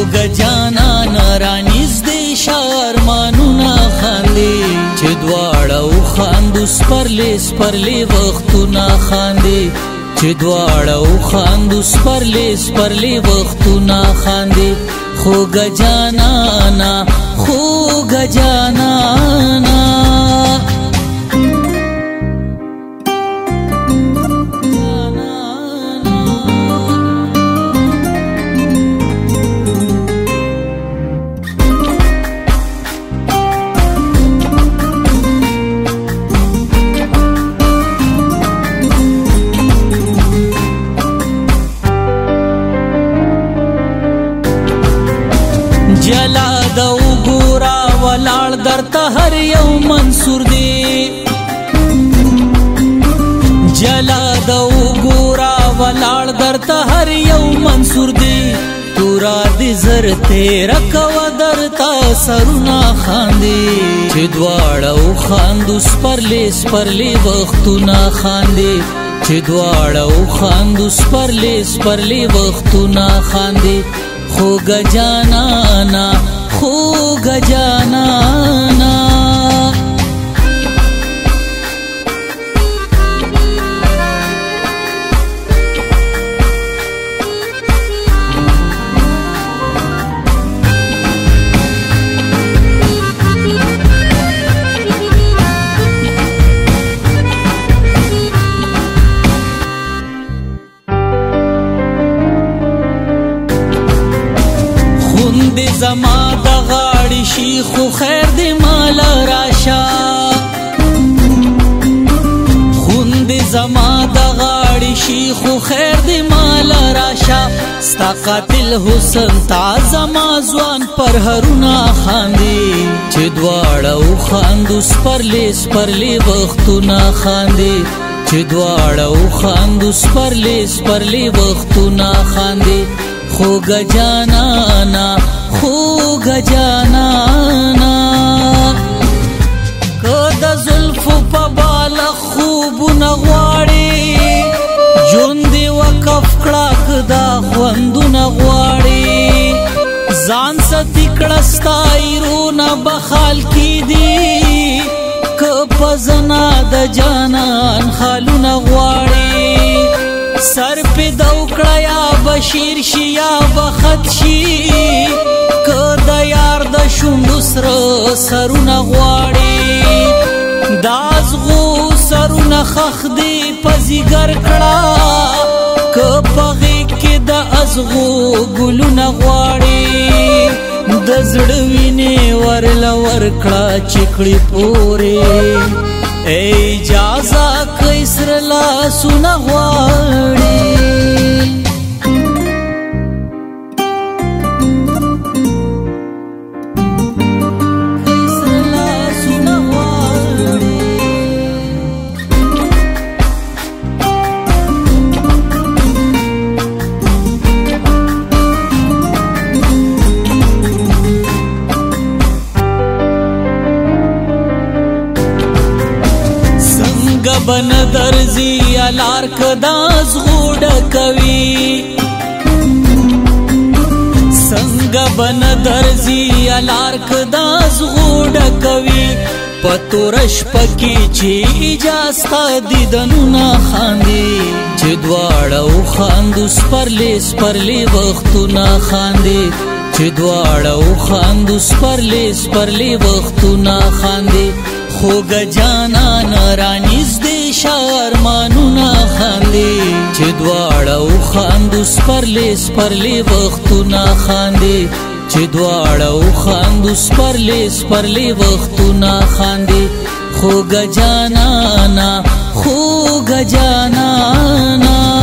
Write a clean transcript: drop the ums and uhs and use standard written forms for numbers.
گجانا رانیزدې شارمانونه خاندي چې دواړه وخاندو سپرلې وختونه خاندي چې دواړه وخاندو سپرلې وختونه خاندي خو گجانا جلا دو ګورا ولاړ درته هر یو منصور دی جلا دو ګورا ولاړ درته هر یو منصور دی تورا دې زر تیرا کوا درته سرونه خاندي چې دواړه وخاندو سپرلې وختونه خاندي چې دواړه وخاندو سپرلې وختونه خاندي خو گجانا خوندې زما د غاړې شي خو خیر دې مال راشه خوندې زما د غاړې شي خو خیر دې مال راشه ستا قاتل حسن تا زما ځوان پرهرونه خاندي چې دواړه وخاندو سپرلې وختونه خاندي چې دواړه وخاندو سپرلې وختونه خاندي خو گجانا که د زلفو په بالا خوبونه غواړي ژوند دې وقف کړه که دا خوندونه غواړي ځان ستی کړه ستا ایرونه بخال کی دي که په زنا د جانان خالونه غواړي سر پی دوکړه یا بشیر شي یا بخت شي که د یار د شونډو سره سرونه غواړي دا ازغو سرونه خخ دی په ځیګر کړه که په غېږ کې د ازغو ګلونه غواړي د زړه وینې ورله ورکړه چې کړي پورې اجازه که سره لاسونه غواړي بن درزی الار کداز غوډ کوي څنګه بن درزی الار کداز غوډ کوي پتورش پکی چې اجازه دیدنونه خاندي چې دواړه وخاندو سپرلې وختونه خاندي چې دواړه وخاندو سپرلې وختونه خاندي خو گجانا رانیزدې شارمانونه خاندي چې دواړه وخاندو سپرلې وختونه خاندي چې دواړه وخاندو سپرلې وختونه خاندي خو گجانا